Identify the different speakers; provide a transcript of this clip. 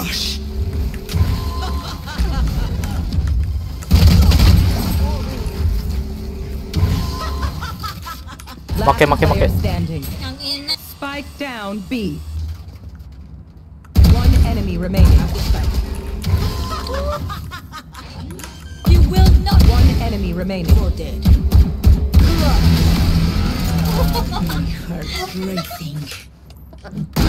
Speaker 1: rush.
Speaker 2: Make.
Speaker 3: Standing. Spike down B. One enemy remaining.
Speaker 4: You will not.
Speaker 3: One enemy remaining.
Speaker 4: You're dead. My heart racing.